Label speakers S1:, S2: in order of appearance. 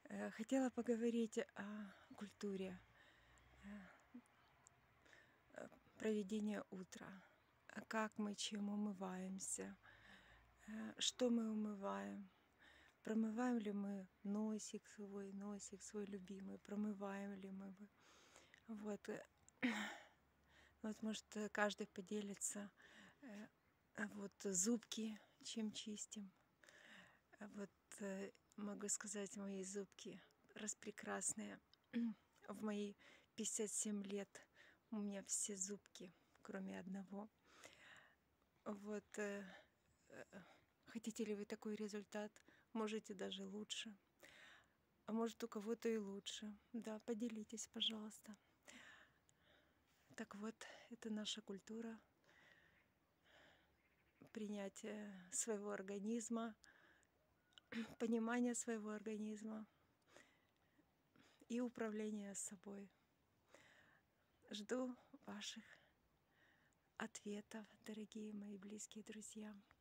S1: Хотела поговорить о культуре проведения утра. Как мы чем умываемся, что мы умываем, промываем ли мы носик свой любимый, промываем ли мы его. Вот, вот может, каждый поделится, вот зубки чем чистим. Вот могу сказать, мои зубки распрекрасные. В мои 57 лет у меня все зубки, кроме одного. Вот хотите ли вы такой результат? Можете даже лучше. А может, у кого-то и лучше. Да, поделитесь, пожалуйста. Так вот, это наша культура принятия своего организма, понимания своего организма и управления собой. Жду ваших ответов, дорогие мои близкие друзья.